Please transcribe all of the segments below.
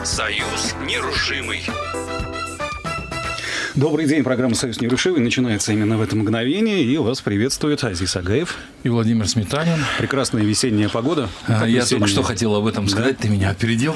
Союз нерушимый. Добрый день, программа «Союз нерушимый» начинается именно в это мгновение, и вас приветствует Азиз Агаев и Владимир Сметанин. Прекрасная весенняя погода. Я только что хотел об этом сказать, ты меня опередил.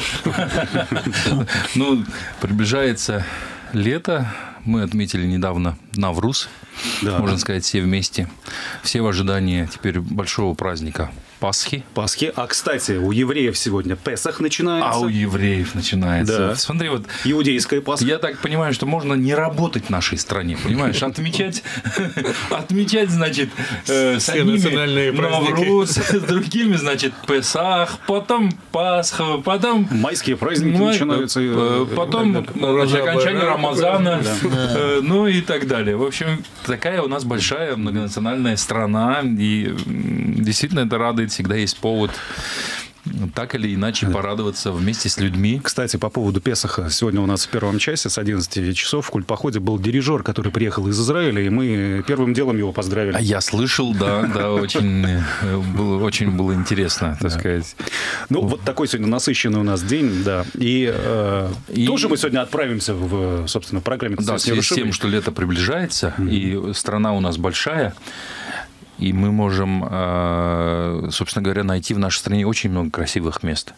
Ну, приближается лето, мы отметили недавно Навруз, можно сказать, все вместе, все в ожидании теперь большого праздника Пасхи. А, кстати, у евреев сегодня Песах начинается. А у евреев начинается. Да. Смотри, вот иудейская Пасха. Я так понимаю, что можно не работать в нашей стране, понимаешь? Отмечать, значит, с одними Навруз, с другими, значит, Песах, потом Пасха, потом... Майские праздники начинаются. Потом окончание Рамазана, ну и так далее. В общем, такая у нас большая многонациональная страна, и действительно это радует. Всегда есть повод так или иначе порадоваться вместе с людьми. Кстати, по поводу Песаха. Сегодня у нас в первом часе с 11 часов в культпоходе был дирижер, который приехал из Израиля, и мы первым делом его поздравили. Я слышал, да, очень было интересно, так сказать. Ну, вот такой сегодня насыщенный у нас день, да. И тоже мы сегодня отправимся в, собственно, программе. Да, в связи с тем, что лето приближается, и страна у нас большая, и мы можем, собственно говоря, найти в нашей стране очень много красивых мест.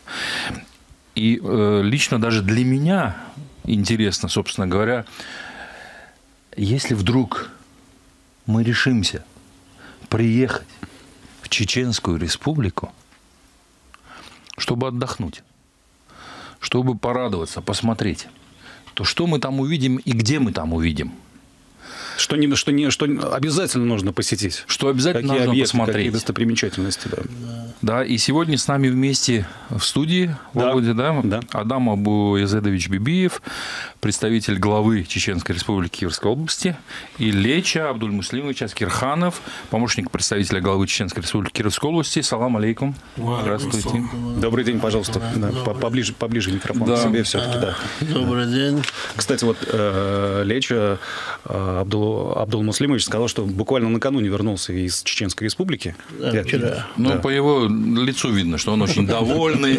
И лично даже для меня интересно, собственно говоря, если вдруг мы решимся приехать в Чеченскую Республику, чтобы отдохнуть, чтобы порадоваться, посмотреть, то что мы там увидим и где мы там увидим. Что обязательно нужно посетить. Что обязательно какие нужно объекты, посмотреть. Какие достопримечательности. Да. Да, и сегодня с нами вместе в студии, Володя, да? Адам Абу-Язедович Бибиев, представитель главы Чеченской Республики Кировской области, и Леча Абдуль-Муслимович Аскерханов, помощник представителя главы Чеченской Республики Кировской области. Салам алейкум. Здравствуйте. Добрый день, пожалуйста. Да, поближе микрофон к себе все-таки. Да. Добрый день. Кстати, вот Леча Абдул-Муслимович сказал, что буквально накануне вернулся из Чеченской Республики. Да, вчера. Ну, по его лицу видно, что он очень довольный.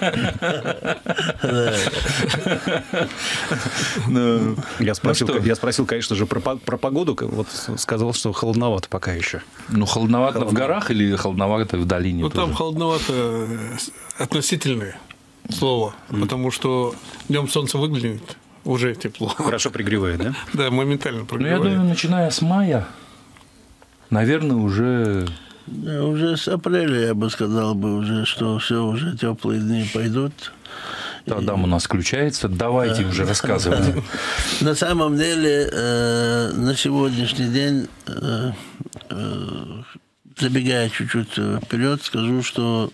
Я спросил, конечно же, про погоду. Вот сказал, что холодновато пока еще. Ну, холодновато в горах или холодновато в долине? Ну, там холодновато относительное слово, потому что днем солнце выглянет, уже тепло. Хорошо пригревает, да? Да, моментально прогревает. Ну, я думаю, начиная с мая, наверное, уже... Да, уже с апреля, я бы сказал, уже, что все, уже теплые дни пойдут. Адам у нас включается. Давайте уже рассказывайте. На самом деле, на сегодняшний день, забегая чуть-чуть вперед, скажу, что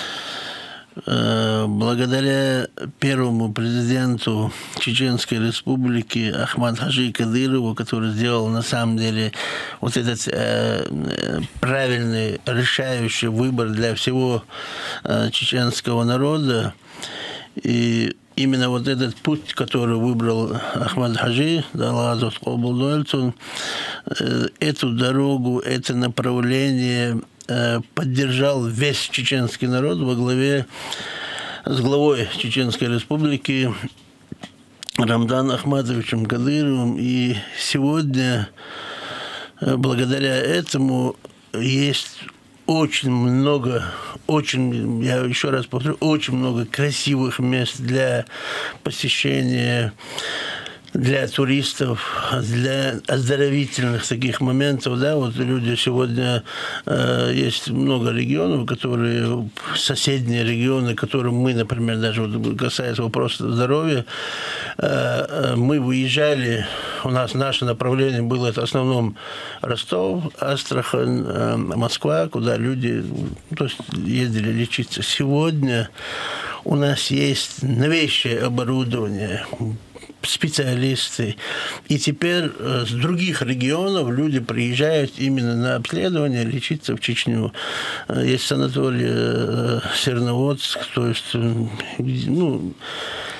благодаря первому президенту Чеченской Республики Ахмаду Хаджи Кадырову, который сделал на самом деле вот этот правильный, решающий выбор для всего чеченского народа, и именно вот этот путь, который выбрал Ахмад Хаджи, эту дорогу, это направление поддержал весь чеченский народ во главе с главой Чеченской Республики Рамзаном Ахматовичем Кадыровым. И сегодня, благодаря этому, есть очень много, я еще раз повторю, очень много красивых мест для посещения, для туристов, для оздоровительных таких моментов, да, вот люди сегодня, есть много регионов, которые, соседние регионы, которым мы, например, даже вот касается вопроса здоровья, мы выезжали, у нас наше направление было это в основном Ростов, Астрахань, Москва, куда люди, то есть ездили лечиться. Сегодня у нас есть новейшее оборудование, специалисты. И теперь с других регионов люди приезжают именно на обследование, лечиться в Чечню. Есть санаторий Серноводск, то есть, ну,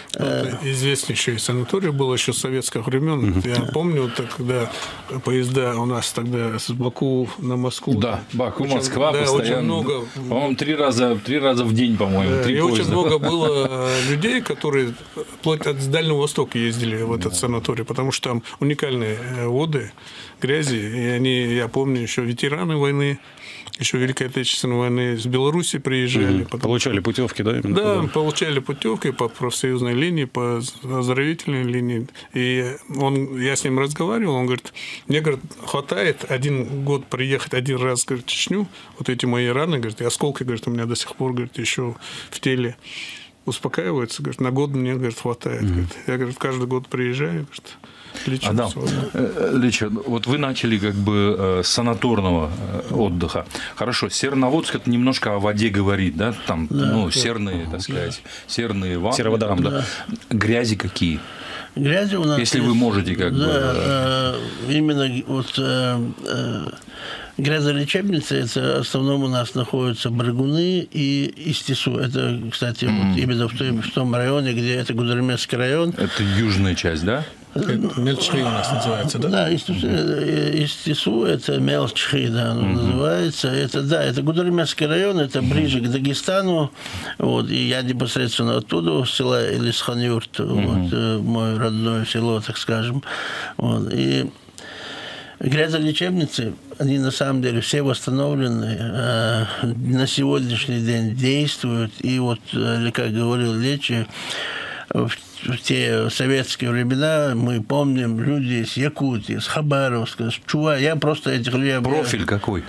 Это известнейший санаторий был еще с советских времен. Я помню, когда поезда у нас тогда с Баку на Москву. Да, Баку, очень, Москва да, постоянно. Очень много, по-моему, три раза в день, по-моему. и очень много было людей, которые вплоть от Дальнего Востока ездили в этот санаторий, потому что там уникальные воды, грязи. И они, я помню, еще ветераны войны, еще Великой Отечественной войны с Беларуси приезжали. Получали путевки, да? Именно Да, туда? получали путевки по профсоюзной линии, по оздоровительной линии. И я с ним разговаривал, он говорит, мне, говорит, хватает 1 год приехать 1 раз, говорит, в Чечню, вот эти мои раны, говорит, и осколки, говорит, у меня до сих пор, говорит, еще в теле успокаиваются, говорит, на год мне, говорит, хватает. Говорит. Я, говорит, каждый год приезжаю, говорит, лечу. Адам, Леча, вот вы начали как бы с санаторного отдыха. Хорошо, Серноводск это немножко о воде говорит, да? Там, серные, так сказать, серные ванны. Серая вода, там, да. Грязи какие? Грязи у нас Если есть, вы можете как бы... Именно вот грязолечебницы, это в основном у нас находятся Брагуны и Истису. Это, кстати, вот именно в том районе, где это Гудермесский район. Это южная часть, да? Мельчхи у нас называется, да? Да, Истису, это Мелчхи, да, оно называется. Это Гудермесский район, это ближе к Дагестану. Вот, и я непосредственно оттуда, с села Элисхан-Юрт, вот, мое родное село, так скажем. Вот, и грязолечебницы, они на самом деле все восстановлены, на сегодняшний день действуют. И вот, как говорил Лечи, в те советские времена мы помним люди с Якутии, с Хабаровска, с Чува. Я просто этих людей... Профиль какой?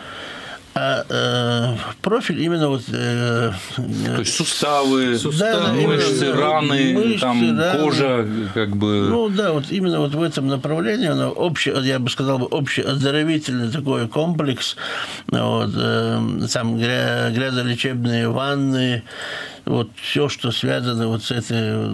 Профиль именно вот... То есть суставы, да, мышцы, раны, мышцы, там, раны. кожа, как бы... Ну да, вот именно вот в этом направлении, оно я бы сказал, общеоздоровительный такой комплекс, вот, там грязолечебные ванны, вот все, что связано вот с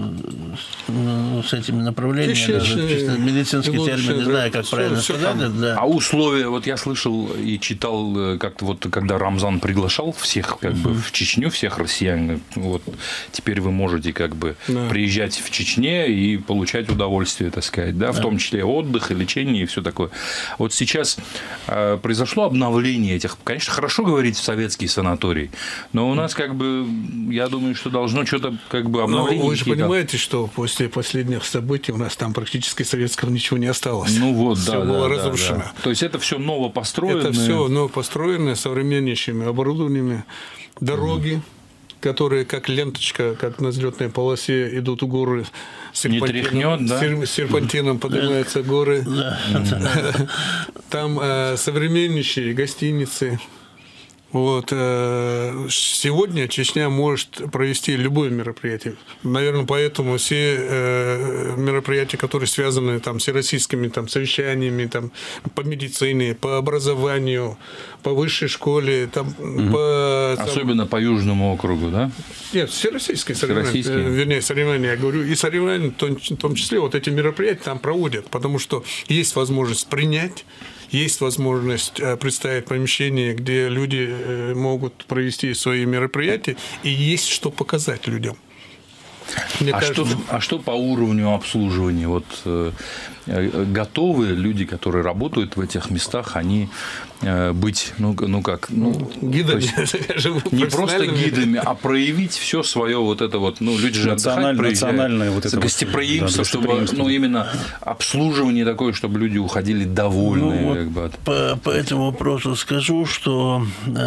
этим направлением, чисто медицинский термин, не знаю, как правильно сказать. Да. А условия, вот я слышал и читал как-то вот, когда Рамзан приглашал всех как бы в Чечню, всех россиян, вот теперь вы можете как бы приезжать в Чечне и получать удовольствие, так сказать, да, в том числе отдых и лечение и все такое. Вот сейчас произошло обновление этих, конечно, хорошо говорить в советский санаторий, но у нас как бы, я думаю, что должно что-то как бы обновление. Но вы же понимаете, что после последних событий у нас там практически советского ничего не осталось. Ну вот, все было разрушено. Да. То есть это все новопостроенное. Это все новопостроенное, современнейшими оборудованиями, дороги, которые как ленточка, как на взлетной полосе идут в горы. Не тряхнет, да? Серпантином поднимаются горы. Там современнейшие гостиницы. Вот. Сегодня Чечня может провести любое мероприятие. Наверное, поэтому все мероприятия, которые связаны там, с всероссийскими там, совещаниями там, по медицине, по образованию, по высшей школе. Там, особенно по Южному округу, да? Нет, всероссийские соревнования. Вернее, соревнования, я говорю. И соревнования, в том числе, вот эти мероприятия там проводят, потому что есть возможность принять. Есть возможность представить помещение, где люди могут провести свои мероприятия, и есть что показать людям. Мне кажется... что по уровню обслуживания? Вот готовы люди, которые работают в этих местах, они быть, гидами, скажем, не просто гидами, а проявить все свое вот это вот, люди же национальное вот это гостеприимство, чтобы, именно обслуживание такое, чтобы люди уходили довольные. По этому вопросу скажу, что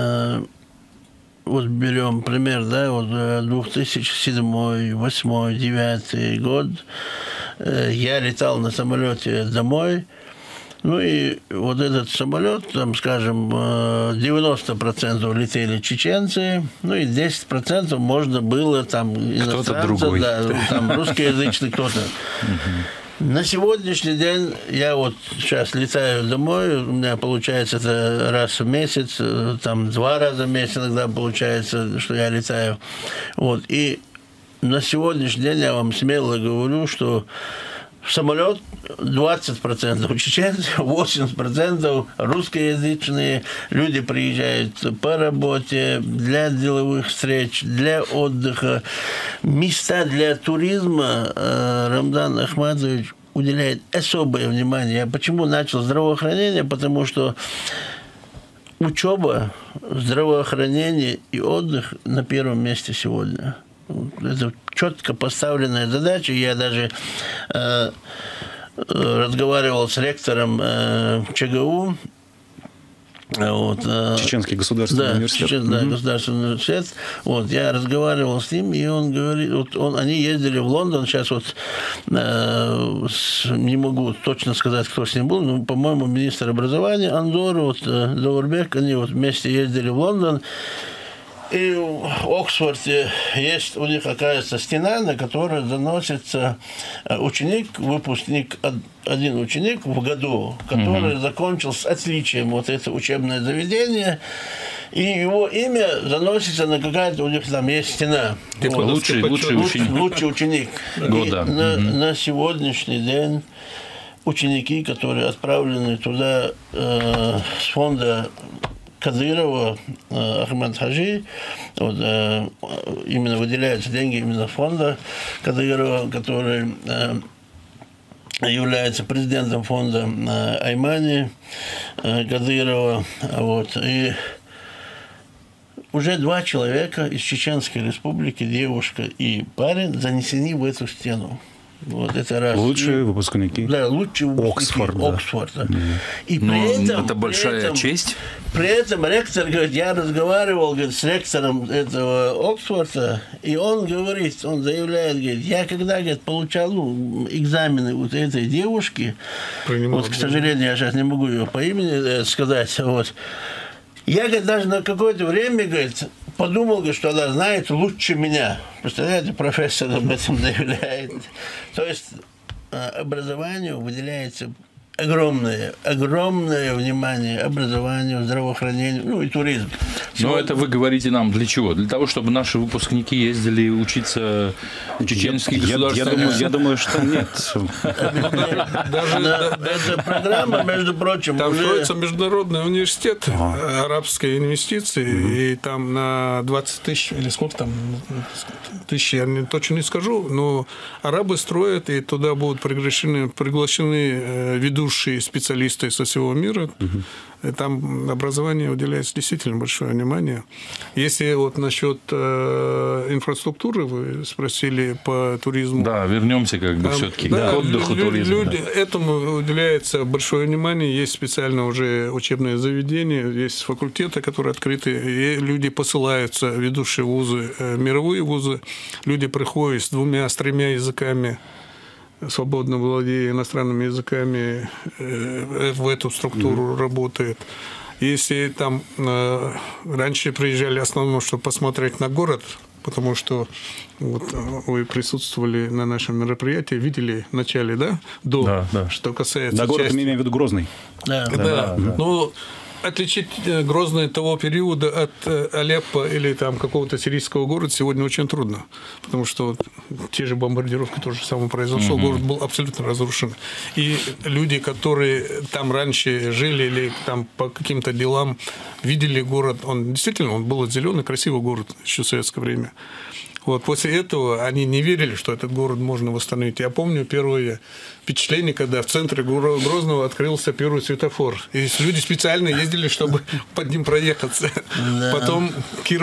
вот берем пример, да, вот 2007, 2008, 2009 год. Я летал на самолете домой. И вот этот самолет, там, скажем, 90% летели чеченцы, и 10% можно было там иностранцы, да, там русскоязычный кто-то. На сегодняшний день я вот сейчас летаю домой, у меня получается это раз в месяц, там 2 раза в месяц иногда получается, что я летаю. Вот. И на сегодняшний день я вам смело говорю, что самолет 20% чеченцы, 80% русскоязычные. Люди приезжают по работе, для деловых встреч, для отдыха. Места для туризма Рамзан Ахматович уделяет особое внимание. Я почему начал здравоохранение? Потому что учеба, здравоохранение и отдых на первом месте сегодня. Это четко поставленная задача. Я даже разговаривал с ректором ЧГУ. Вот, Чеченский государственный университет. Государственный университет. Вот, я разговаривал с ним, и он говорит, они ездили в Лондон, сейчас вот не могу точно сказать, кто с ним был, но, по-моему, министр образования Андор, Заурбек, они вместе ездили в Лондон. И в Оксфорде есть у них, оказывается, стена, на которой заносится выпускник, один ученик в году, который закончил с отличием вот это учебное заведение, и его имя заносится на какая-то, у них там есть стена. Типа вот. лучший ученик. Лучший ученик. Года. На сегодняшний день ученики, которые отправлены туда с фонда Кадырова, Ахмад Хаджи, именно выделяются деньги именно фонда Кадырова, который является президентом фонда Аймани Кадырова. Вот. И уже 2 человека из Чеченской Республики, девушка и парень, занесены в эту стену. Вот это раз. Лучшие выпускники. Да, лучшие выпускники Оксфорда. И при этом, это большая честь. При этом ректор говорит, я разговаривал, говорит, с ректором этого Оксфорда, и он говорит, он заявляет, говорит, я когда, говорит, получал экзамены вот этой девушки, вот, к сожалению, я сейчас не могу ее по имени сказать, вот, я, говорит, даже на какое-то время, говорит, подумал, говорит, что она знает лучше меня. Представляете, профессор об этом заявляет. То есть образованию выделяется огромное внимание образованию, здравоохранению, ну и туризм. Но это вы говорите нам для чего? Для того, чтобы наши выпускники ездили учиться в чеченский государственный... Я думаю, что нет. Даже программа, между прочим, там строится международный университет арабской инвестиции, и там на 20 тысяч, или сколько там, тысяч, я точно не скажу, но арабы строят, и туда будут приглашены ведущие специалисты со всего мира. И там образованию уделяется действительно большое внимание. Если вот насчет инфраструктуры вы спросили по туризму. Да, вернемся как бы все-таки к отдыху, туризму. Этому уделяется большое внимание. Есть специально уже учебные заведения, есть факультеты, которые открыты. И люди посылаются, ведущие вузы, мировые вузы. Люди приходят с 2-3 языками, свободно владея иностранными языками, в эту структуру работает. Если там раньше приезжали в основном, чтобы посмотреть на город, потому что вот вы присутствовали на нашем мероприятии, видели в начале, да? Что касается... На город мы имеем в виду Грозный. Да. Ну, отличить Грозный того периода от Алеппо или там какого-то сирийского города сегодня очень трудно, потому что те же бомбардировки то же самое произошло, город был абсолютно разрушен. И люди, которые там раньше жили или там по каким-то делам видели город, он действительно был зеленый, красивый город еще в советское время. Вот после этого они не верили, что этот город можно восстановить. Я помню первое впечатление, когда в центре Грозного открылся первый светофор. И люди специально ездили, чтобы под ним проехаться. Да. Потом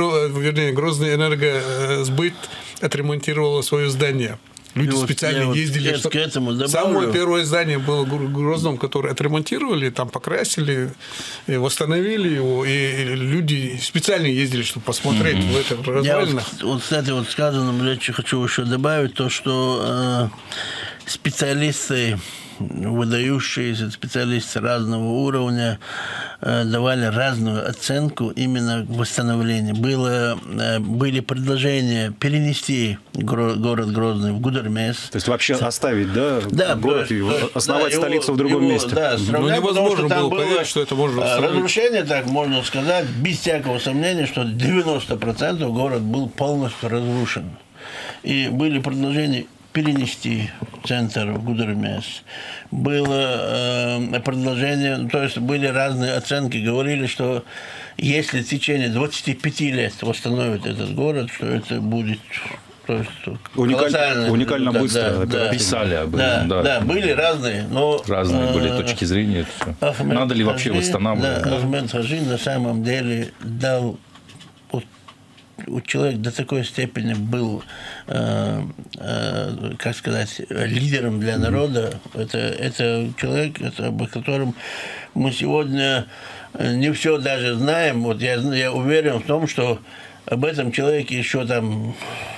Грозный энергосбыт отремонтировало свое здание. Люди специально ездили. Самое первое здание было в Грозном, которое отремонтировали, там покрасили, восстановили его, и люди специально ездили, чтобы посмотреть в это развалинах. Кстати, вот сказанному речи хочу еще добавить то, что специалисты, выдающиеся специалисты разного уровня давали разную оценку именно восстановлению. Были предложения перенести город Грозный в Гудермес. То есть вообще оставить, город и основать столицу в другом месте. Да, но невозможно было поверить, что это можно восстановить. Разрушение, так можно сказать, без всякого сомнения, что 90% город был полностью разрушен. И были предложения перенести центр в Гудермес. Было предложение, то есть были разные оценки, говорили, что если в течение 25 лет восстановят этот город, что это будет... Уникально быстро. Писали об этом, да, были разные, но... Разные были точки зрения. Надо ли вообще восстанавливать? Да, Ахмед Хаджи на самом деле дал... Человек до такой степени был, как сказать, лидером для народа. Это человек, об котором мы сегодня не все даже знаем. Вот я уверен в том, что об этом человеке еще там...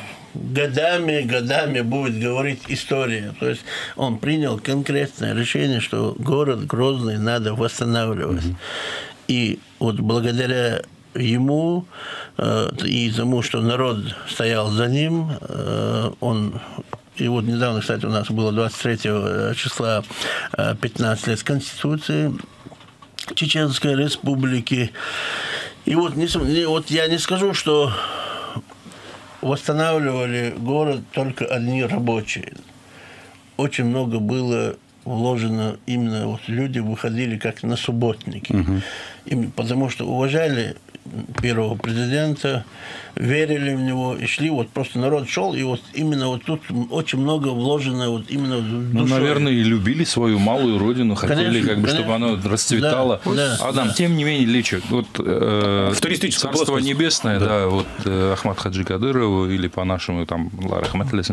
годами будет говорить история. То есть он принял конкретное решение, что город Грозный надо восстанавливать. И вот благодаря ему и тому, что народ стоял за ним, он... И вот недавно, кстати, у нас было 23 числа 15 лет Конституции Чеченской Республики. И вот я не скажу, что восстанавливали город только одни рабочие. Очень много было вложено, именно вот люди выходили как на субботники. Потому что уважали первого президента, верили в него и шли. Вот просто народ шел, и вот именно вот тут очень много вложено вот именно в душой. Наверное, и любили свою малую родину, хотели, конечно, чтобы она расцветала. Адам, тем не менее, Лечик, вот Царство Небесное, да, вот Ахмад Хаджи Кадырову, или по-нашему там Лара Ахматуллин.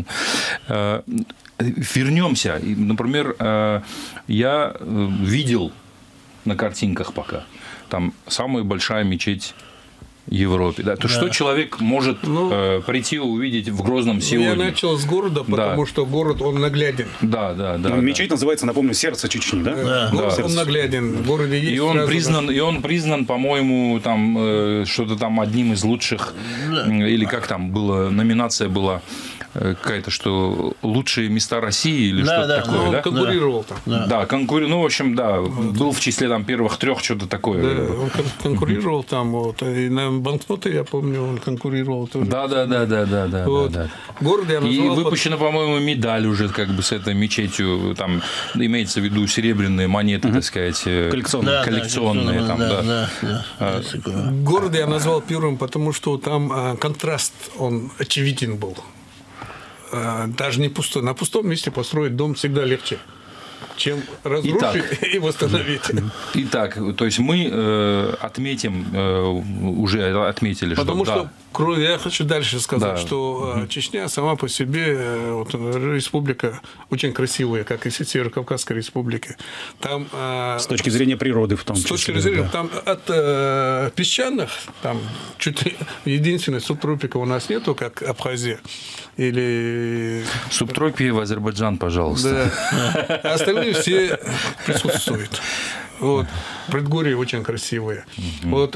Вернемся. Например, я видел на картинках пока, там самая большая мечеть в Европе. Да? То что человек может прийти и увидеть в Грозном сегодня? Я начал с города, потому что город, он нагляден. Да. Мечеть называется, напомню, сердце Чечни, да? Город, он нагляден. В городе есть и он признан, по-моему, там что-то там одним из лучших, или как там было, номинация была какая-то, что лучшие места России или что-то такое, он да? конкурировал там. Ну, в общем, был в числе там первых 3, что-то такое. Да, он конкурировал там, вот, и на банкноты, я помню, он конкурировал тоже. Да. Вот. Город я назвал... И выпущена, по-моему, медаль уже как бы с этой мечетью, там имеется в виду серебряные монеты, так сказать, коллекционные. Город я назвал первым, потому что там контраст, он очевиден был. Даже не пустой. На пустом месте построить дом всегда легче, чем разрушить и восстановить. Итак, то есть мы уже отметили, потому что я хочу дальше сказать, что Чечня сама по себе вот, республика очень красивая, как и Северо-Кавказская республика. Там, с точки зрения природы в том числе. С точки зрения, там от песчаных, там чуть ли единственный субтропика у нас нету, как Абхазия. Или... Субтропии в Азербайджан, пожалуйста. Да. А остальные все присутствуют. Вот. Предгорье очень красивое. Вот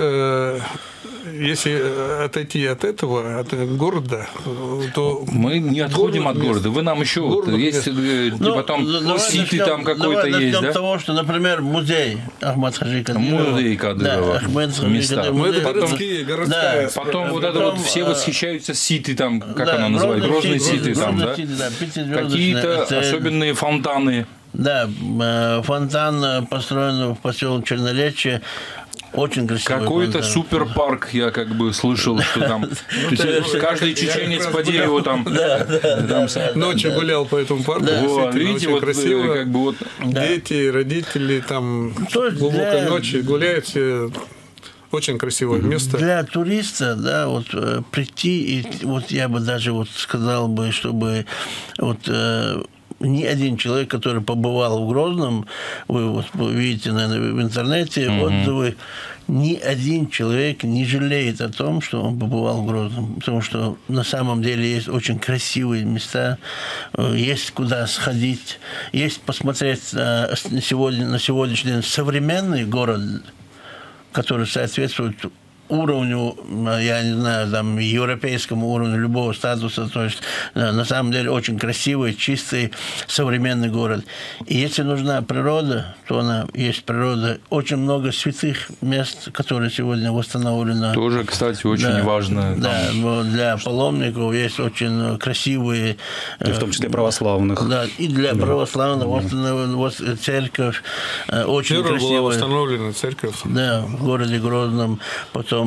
если отойти от этого, от города, то... Мы не отходим от города. Вы нам еще... есть потом ситы там какой-то есть, да? Начнем с того, что, например, музей Ахмад Хаджи Кадырова. Музей Кадырова. Места. Это городские, городская. Потом вот это вот все восхищаются ситы там, как она называется? Грозные ситы там, да? Какие-то особенные фонтаны. Да, фонтан построен в поселке Черноречье. Очень красивый. Какой-то суперпарк, я как бы слышал, что там каждый чеченец по дереву там. Ночью гулял по этому парку. Видите, вот красиво. Как бы вот дети, родители там глубокой ночи гуляют все. Очень красивое место. Для туриста, да, вот прийти, и вот я бы даже вот сказал бы, чтобы вот ни один человек, который побывал в Грозном, вы вот видите, наверное, в интернете отзывы, ни один человек не жалеет о том, что он побывал в Грозном, потому что на самом деле есть очень красивые места, есть куда сходить, есть посмотреть на сегодняшний день современный город, который соответствует уровню, я не знаю, там, европейскому уровню любого статуса. То есть, на самом деле, очень красивый, чистый, современный город. И если нужна природа, то она есть природа. Очень много святых мест, которые сегодня восстановлены. Тоже, кстати, очень важно. Да, но для паломников есть очень красивые... И в том числе православных. Да, и для православных восстановлена церковь. Очень Первая красивая. была восстановлена церковь. Да, в городе Грозном. Потом...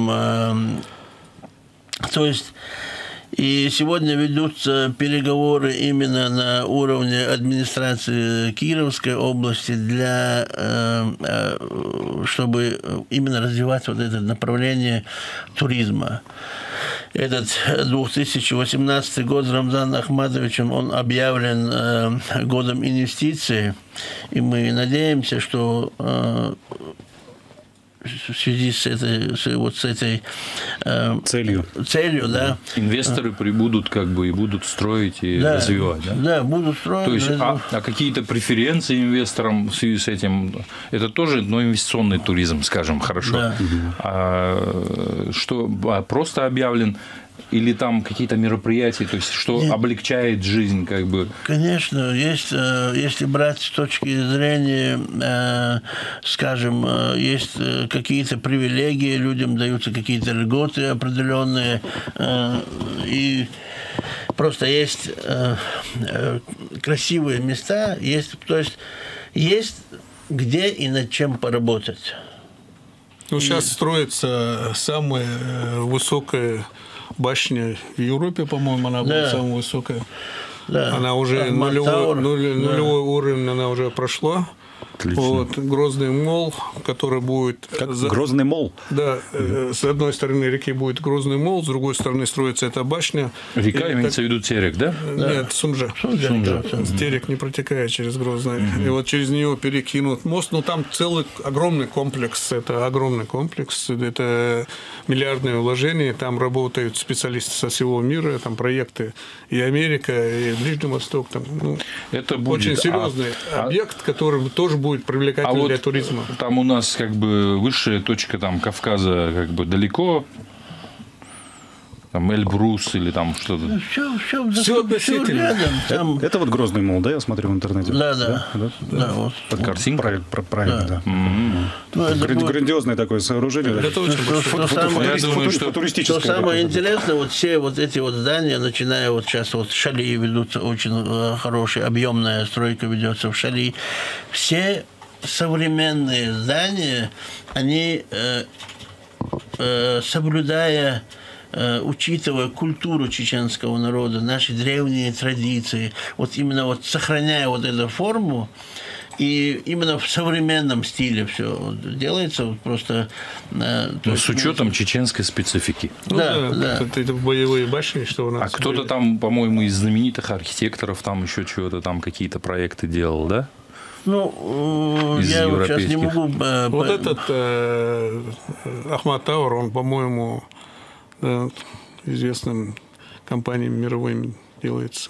то есть... И сегодня ведутся переговоры именно на уровне администрации Кировской области для, чтобы именно развивать вот это направление туризма. Этот 2018 год Рамзаном Ахматовичем, он объявлен годом инвестиций, и мы надеемся, что в связи с этой целью, да. Инвесторы прибудут как бы и будут строить и развивать, да? Да, будут строить. То есть, а какие-то преференции инвесторам в связи с этим, это тоже инвестиционный туризм, скажем, хорошо. Да. Что просто объявлен или там какие-то мероприятия, то есть что облегчает жизнь, как бы? Конечно, есть, если брать с точки зрения, скажем, есть какие-то привилегии, людям даются какие-то льготы определенные, и просто есть красивые места, то есть есть где и над чем поработать. Ну, сейчас строится самая высокая башня в Европе, по-моему, она была самая высокая. Да. Она уже нулевой уровень, она уже прошла. Отлично. Вот, Грозный мол, который будет... Грозный мол? Да, с одной стороны реки будет Грозный мол, с другой стороны строится эта башня. Река имеется в виду Терек, да? Нет, Сунжа. Терек не протекает через Грозный. И вот через нее перекинут мост. Но там целый огромный комплекс. Это огромный комплекс. Это миллиардные вложения. Там работают специалисты со всего мира. Там проекты и Америка, и Ближний Восток. Там, это будет очень серьезный объект, который тоже будет привлекательным для туризма. Там у нас как бы высшая точка там Кавказа как бы далеко, там Эльбрус или там что-то. Все относительно. Рядом. Там... Это вот Грозный мол, да, я смотрю в интернете? Да. Вот. Под картинкой? Правильно, да. Грандиозное такое сооружение. Это очень футуристическое. Что самое интересное, вот все вот эти вот здания, начиная вот сейчас вот в Шали ведутся очень хорошая, объемная стройка ведется в Шали. Все современные здания, они, соблюдая, учитывая культуру чеченского народа, наши древние традиции, вот именно вот сохраняя вот эту форму, и именно в современном стиле все делается, вот просто... с учетом чеченской специфики. Да. Это боевые башни, что у нас... А кто-то там, по-моему, из знаменитых архитекторов там еще чего-то там какие-то проекты делал, да? Ну, я вот сейчас не могу... Вот этот Ахмат Тауэр, он, по-моему, известным компаниям мировым делается.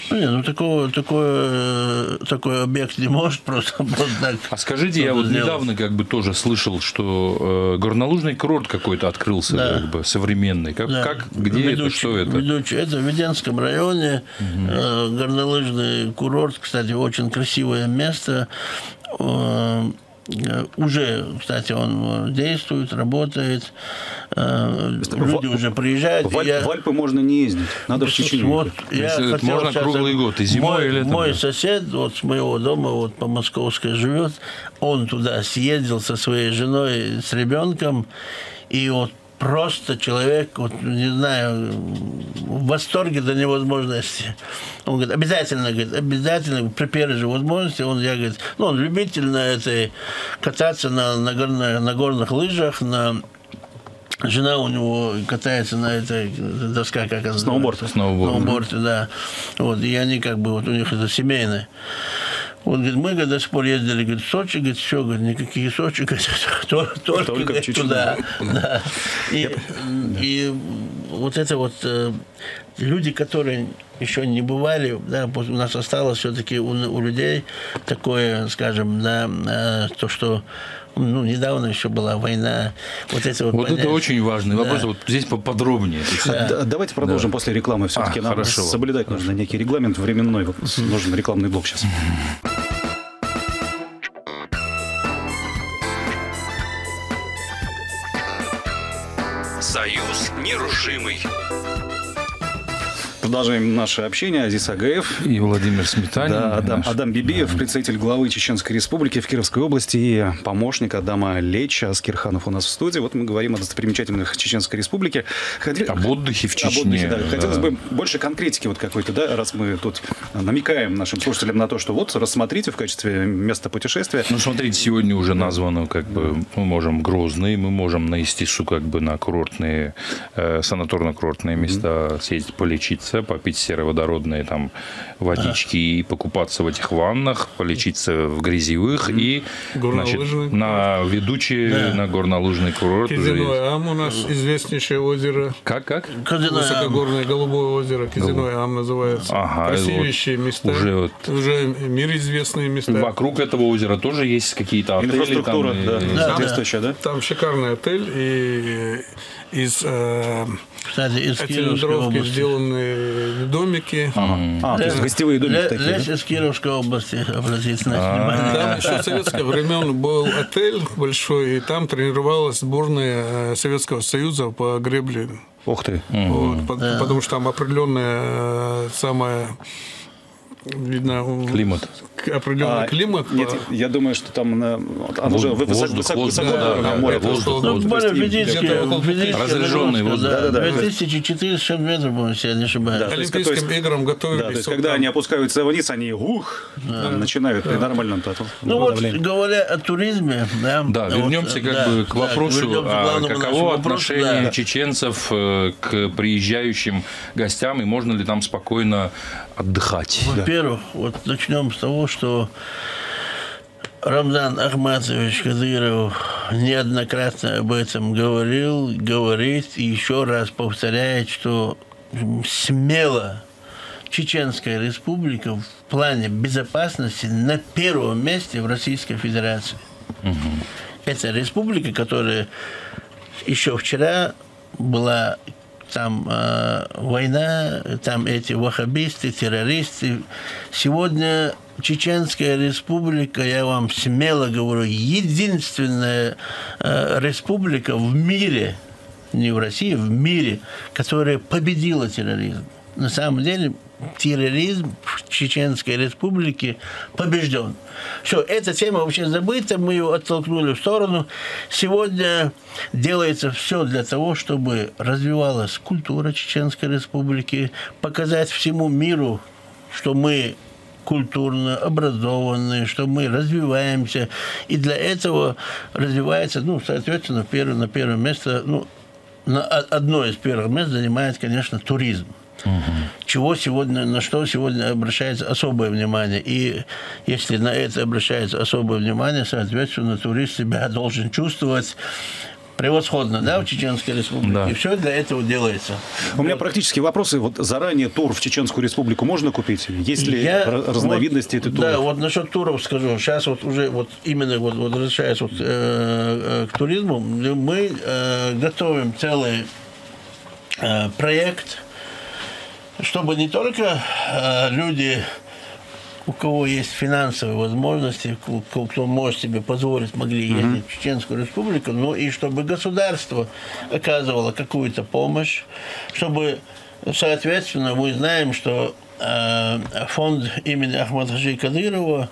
Такой объект не может просто так. А скажите, я вот недавно как бы тоже слышал, что горнолыжный курорт какой-то открылся, как бы современный. Где это, что это? Это в Веденском районе. Горнолыжный курорт, кстати, очень красивое место. Уже, кстати, он действует, работает. Люди уже приезжают. В Альпы можно не ездить, надо в Чечню. Вот, можно круглый год, и зимой, и летом. Мой сосед вот с моего дома, вот по Московской живет, он туда съездил со своей женой, с ребенком, и вот просто человек, вот, не знаю, в восторге до невозможности. Он говорит, обязательно, при первой же возможности, он любитель кататься на горных лыжах, жена у него катается на этой доска, как она называется? Сноуборд, да. Вот, и они как бы, вот у них это семейное. Вот, говорит, мы до сих пор ездили, говорит, в Сочи, говорит, все, говорит, никакие Сочи, говорит, только туда. Да. И вот это вот люди, которые еще не бывали, да, у нас осталось все-таки у людей такое, скажем, да, то, что недавно еще была война. Вот это вот это очень важный вопрос. Вот здесь поподробнее. Давайте продолжим после рекламы. Все-таки нам соблюдать нужно некий регламент временной. Нужен рекламный блок сейчас. Союз нерушимый. Продолжаем наше общение. Азиз Агаев и Владимир Сметанин. Да, Адам Бибиев, представитель главы Чеченской Республики в Кировской области, и помощник Адама Леча Аскерханов у нас в студии. Вот мы говорим о достопримечательных Чеченской Республике. Об отдыхе в Чечне. Да. Хотелось бы больше конкретики вот какой-то, да, раз мы тут намекаем нашим слушателям на то, что вот рассмотрите в качестве места путешествия. Смотрите, сегодня уже названо, мы можем Грозный, мы можем на Истису, на курортные, санаторно-курортные места съездить, полечиться, попить сероводородные там водички и покупаться в этих ваннах, полечиться в грязевых и на ведущий на горнолыжный курорт. Кизиной Ам у нас известнейшее озеро. Как? Высокогорное голубое озеро. Кизиной Ам называется. Красивейшие места. Уже мир известные места. Вокруг этого озера тоже есть какие-то отели. Инфраструктура, соответствующая, да? Там шикарный отель и из цилиндровки сделаны домики. То есть гостевые домики такие. Лес из Кировской области, обратите на внимание. Там еще в советское времен был отель большой, и там тренировалась сборная Советского Союза по гребле. Ух ты. Потому что там определенная самая... Видно, климат. Определенный климат. Нет, я думаю, что там оно уже высоко на море. Разряженный воздух. 2400 метров, по-моему, если я не ошибаюсь. Олимпийским играм готовились. То есть, когда они опускаются вниз, они начинают при нормальном тату. Говоря о туризме... Да, вернемся к вопросу, каково отношение чеченцев к приезжающим гостям, и можно ли там спокойно отдыхать? Во-первых, вот начнем с того, что Рамзан Ахматович Кадыров неоднократно об этом говорит и еще раз повторяет, что смело Чеченская Республика в плане безопасности на первом месте в Российской Федерации. Это республика, которая еще вчера была... Там война, там эти ваххабисты, террористы. Сегодня Чеченская Республика, я вам смело говорю, единственная республика в мире, не в России, в мире, которая победила терроризм. На самом деле терроризм в Чеченской Республике побежден. Все, эта тема вообще забыта, мы ее оттолкнули в сторону. Сегодня делается все для того, чтобы развивалась культура Чеченской Республики, показать всему миру, что мы культурно образованные, что мы развиваемся. И для этого развивается, соответственно, на первое место, одно из первых мест занимает, конечно, туризм. На что сегодня обращается особое внимание. И если на это обращается особое внимание, соответственно, турист себя должен чувствовать превосходно, в Чеченской Республике. Да. И все для этого делается. У меня практические вопросы. Вот заранее тур в Чеченскую Республику можно купить? Есть ли разновидности этой туров? Да, вот насчет туров скажу. Сейчас уже именно возвращаясь к туризму, мы готовим целый проект, чтобы не только люди, у кого есть финансовые возможности, кто может себе позволить, могли ездить в Чеченскую Республику, но и чтобы государство оказывало какую-то помощь, чтобы, соответственно, мы знаем, что фонд имени Ахмат-хаджи Кадырова,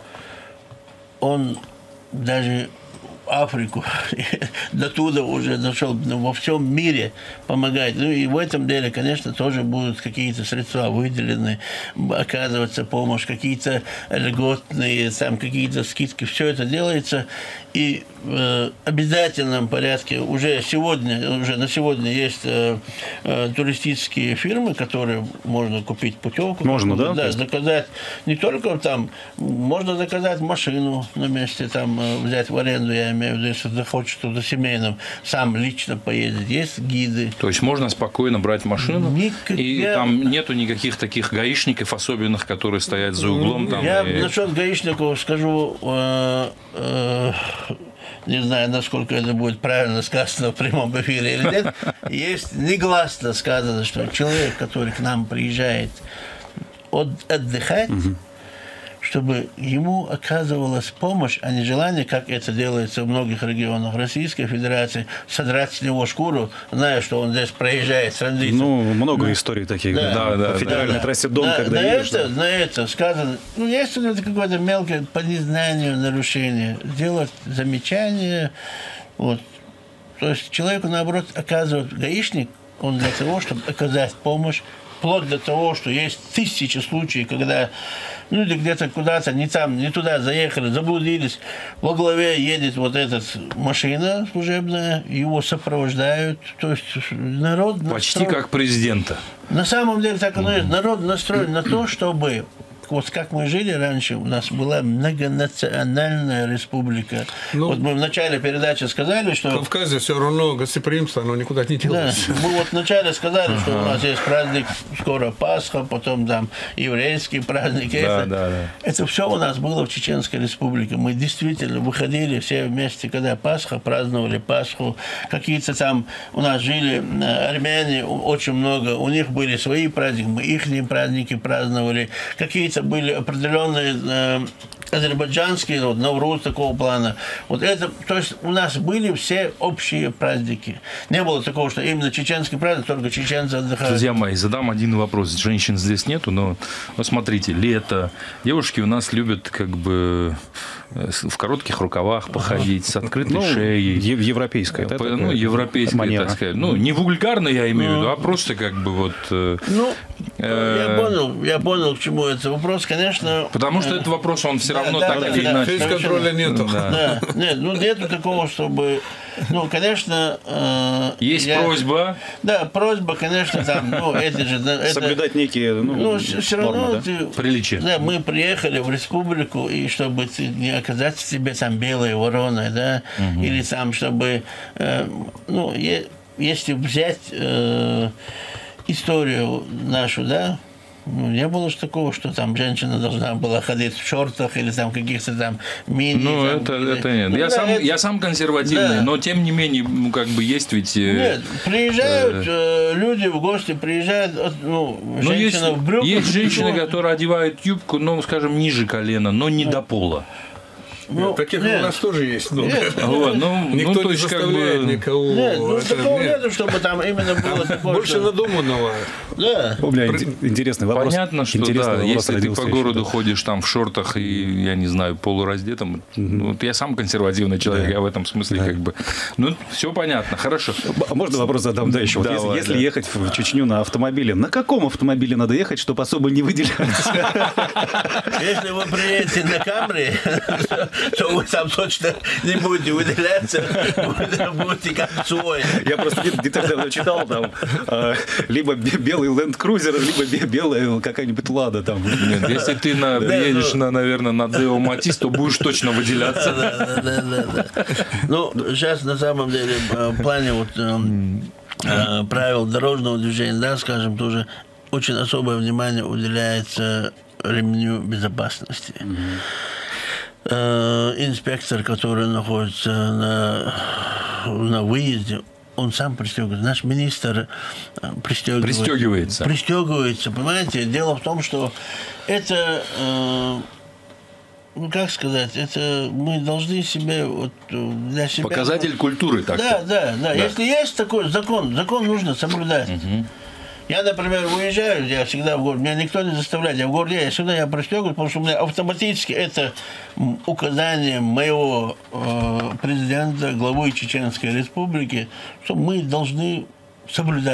он даже Африку, до туда уже дошел, во всем мире помогать. И в этом деле, конечно, тоже будут какие-то средства выделены, оказываться помощь, какие-то льготные, какие-то скидки. Все это делается. И обязательном порядке уже на сегодня есть туристические фирмы, которые можно купить путевку. Можно, да? Да, заказать не только там, можно заказать машину на месте, там взять в аренду, я имею в виду, если захочешь туда семейным, сам лично поедет. Есть гиды. То есть можно спокойно брать машину, и там нету никаких таких гаишников особенных, которые стоят за углом. Там, я насчет гаишников скажу, не знаю, насколько это будет правильно сказано в прямом эфире или нет. Есть негласно сказано, что человек, который к нам приезжает отдыхать, чтобы ему оказывалась помощь, а не желание, как это делается в многих регионах Российской Федерации, содрать с него шкуру, зная, что он здесь проезжает с транзитом. Ну, много историй таких. По федеральной трассе Дон, когда едешь. На это сказано, есть у это какое-то мелкое по незнанию нарушение, сделать замечание. Вот. То есть человеку, наоборот, оказывает гаишник, он для того, чтобы оказать помощь, вплоть до того, что есть тысячи случаев, когда люди где-то куда-то не туда заехали, заблудились. Во главе едет вот эта машина служебная, его сопровождают. То есть народ настроен... Почти как президента. На самом деле так оно и есть. Народ настроен на то, чтобы... Вот как мы жили раньше, у нас была многонациональная республика. Вот мы в начале передачи сказали, что... В Кавказе все равно гостеприимство, оно никуда не делось. Да, мы вот вначале сказали, что у нас есть праздник, скоро Пасха, потом там еврейский праздник. Это все у нас было в Чеченской республике. Мы действительно выходили все вместе, когда Пасха, праздновали Пасху. Какие-то там у нас жили армяне очень много, у них были свои праздники, мы их праздники праздновали. Какие-то были определенные азербайджанские, Навруз такого плана. Вот это, то есть у нас были все общие праздники. Не было такого, что именно чеченский праздник, только чеченцы отдыхают. Друзья мои, задам один вопрос. Женщин здесь нету, но смотрите, лето. Девушки у нас любят как бы в коротких рукавах походить, с открытой шеей. Европейская. Европейская, так сказать. Не вульгарно, я имею в виду, а просто как бы вот... Я понял, к чему это вопрос, конечно... Потому что этот вопрос, он все равно так или иначе... Фейс-контроля нету. Нету такого, чтобы... конечно... Есть просьба. Да, просьба, конечно, там, это же... Соблюдать некие, все равно приличия. Да, мы приехали в республику, и чтобы ты не оказаться себе там белой вороной, да, или там, чтобы... если взять историю нашу, да, не было же такого, что там женщина должна была ходить в шортах или там каких-то там мини. Это нет. Я сам консервативный, но тем не менее, как бы есть ведь... Нет, приезжают люди в гости, приезжают, женщина в брюках. Есть женщины, которые одевают юбку, скажем, ниже колена, но не до пола. Таких у нас тоже есть. Никто не заставляет никого. Нет, такого нету, чтобы там именно было такое. Больше надуманного. Да. Интересный вопрос. Понятно, что если ты по городу ходишь там в шортах и, я не знаю, полураздетым, я сам консервативный человек, я в этом смысле как бы... все понятно, хорошо. Можно вопрос задам дальше? Если ехать в Чечню на автомобиле, на каком автомобиле надо ехать, чтобы особо не выделяться? Если вы приедете на Камри, то вы там точно не будете выделяться, будете как свой. Я просто где-то читал там либо белый Land Cruiser, либо белая какая-нибудь Лада там. Нет, если ты едешь, наверное, на Део Матис, то будешь точно выделяться. Да. Сейчас на самом деле в плане правил дорожного движения, да, скажем, тоже очень особое внимание уделяется ремню безопасности. Инспектор, который находится на выезде, он сам пристегивается. Наш министр пристегивается. Пристегивается, понимаете? Дело в том, что это, как сказать, это мы должны себе для себя... Показатель культуры, так. Да. Если есть такой закон нужно соблюдать. Я, например, уезжаю, я всегда в город, меня никто не заставляет, я в городе, я пристегиваюсь, потому что у меня автоматически это указание моего президента, главы Чеченской Республики, что мы должны соблюдать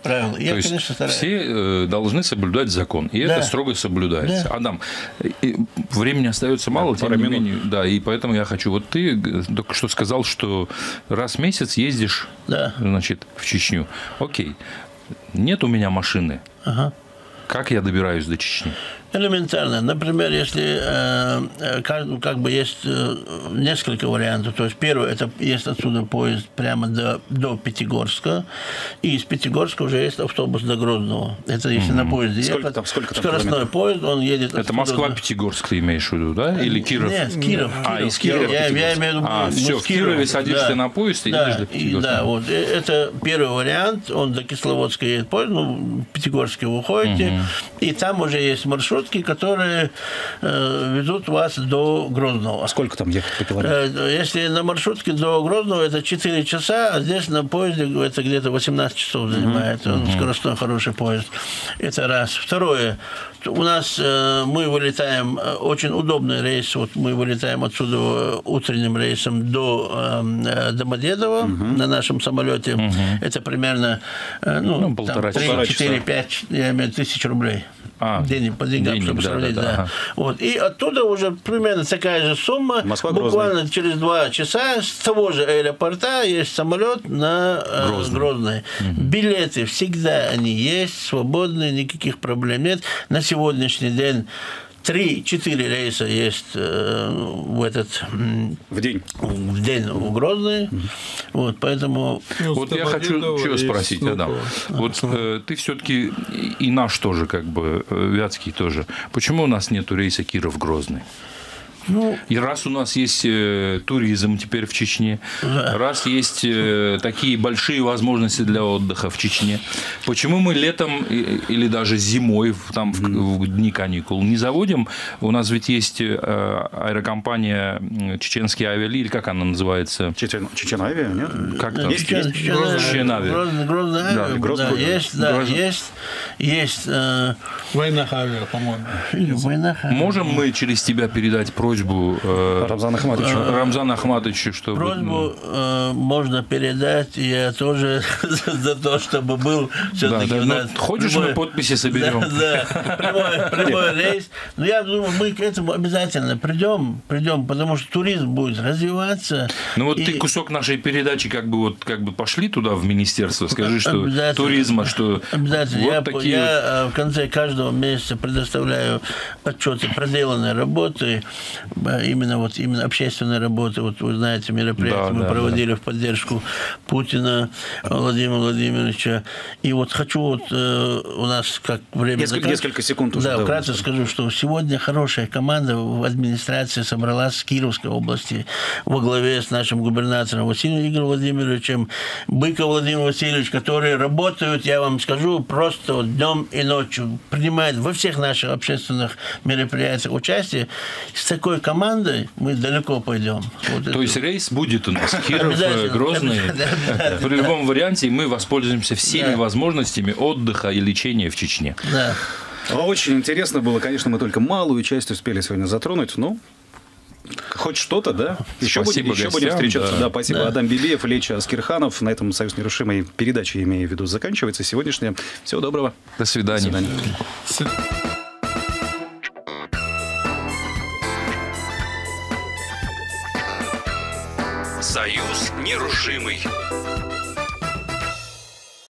правила. Я, То есть конечно, стараюсь. все должны соблюдать закон, и Да. это строго соблюдается. Да. Адам, времени остается мало, тем пара не минут. менее, да, и поэтому я хочу. Вот ты только что сказал, что раз в месяц ездишь, Да. значит, в Чечню. Окей, нет у меня машины. Ага. Как я добираюсь до Чечни? Элементарно. Например, если как бы есть несколько вариантов. То есть первый, это есть отсюда поезд прямо до Пятигорска, и из Пятигорска уже есть автобус до Грозного. Это если на поезде Сколько ехать. там Скоростной километров? поезд, он едет Это отсюда Москва-Пятигорск ты имеешь в виду, да? Или Киров? Нет, Киров. Из Кирова Я Пятигорск. имею в виду... А, ну, все, с в Кирове Кирова. садишься Да. на поезд и Да, едешь до Пятигорска. да, вот это первый вариант. Он до Кисловодска едет поезд, ну, в Пятигорске вы уходите, и там уже есть маршрутки, которые везут вас до Грозного. А сколько там ехать по километрам? Если на маршрутке до Грозного это 4 часа, а здесь на поезде это где-то 18 часов занимает. Он скоростной хороший поезд. Это раз. Второе. У нас мы вылетаем, очень удобный рейс, вот мы вылетаем отсюда утренним рейсом до Домодедово на нашем самолете. Это примерно ну, полтора часа. 3-4-5, я имею в виду, тысяч рублей. Денег, по деньгам, денег, чтобы да, сравнить, да, да. ага. Вот. И оттуда уже примерно такая же сумма. Москва-Грозный. Буквально через 2 часа с того же аэропорта есть самолет на Грозный. Билеты всегда они есть, свободные, никаких проблем нет. На сегодняшний день 3-4 рейса есть В день. в день у Грозный. Вот, поэтому... Вот я хочу что спросить, Адам. Вот ты все-таки и наш тоже, как бы, Вятский тоже. Почему у нас нету рейса Киров-Грозный? Ну, И раз у нас есть туризм теперь в Чечне, раз есть такие большие возможности для отдыха в Чечне, почему мы летом или даже зимой, там в дни каникул, не заводим? У нас ведь есть аэрокомпания «Чеченские авиалинии», или как она называется? Чечен-авиа, нет? Как там? Есть. Чечен-авиа. Грозный авиа, Грозный, да, да. есть, да, Грозный. есть Война авиа, по-моему. война. Можем мы через тебя передать просьбу Рамзан Ахматович. Рамзану Ахматовичу, чтобы... Просьбу можно передать, я тоже за то, чтобы был все-таки Да, у ну, нас... хочешь, мы подписи соберем? Да, прямой рейс. Но я думаю, мы к этому обязательно придем, потому что туризм будет развиваться. Ну вот И- ты кусок нашей передачи как бы пошли туда в министерство, скажи, что Обязательно. туризма, что Обязательно. вот такие вот- Я в конце каждого месяца предоставляю отчеты проделанной работы, именно общественной работы. Вот вы знаете, мероприятие мы проводили в поддержку Путина Владимира Владимировича. И вот хочу у нас как время... Несколько секунд уже. Да, да, вкратце скажу, что сегодня хорошая команда в администрации собралась с Кировской области во главе с нашим губернатором Василием Игорем Владимировичем, Быков Владимир Васильевич, которые работают, я вам скажу, просто днем и ночью, принимают во всех наших общественных мероприятиях участие. С такой командой мы далеко пойдем. Вот То это- есть рейс будет у нас Киров, Обязательно. Грозный. Обязательно. При любом варианте мы воспользуемся всеми Да. возможностями отдыха и лечения в Чечне. Да. Очень интересно было. Конечно, мы только малую часть успели сегодня затронуть, но хоть что-то, да? Еще Спасибо будем гостям, встречаться. да. Да, спасибо. Адам Бибиев, Леча Аскерханов. На этом «Союз нерушимой» передачи, имею в виду, заканчивается сегодняшняя. Всего доброго. До свидания. До свидания. Союз нерушимый.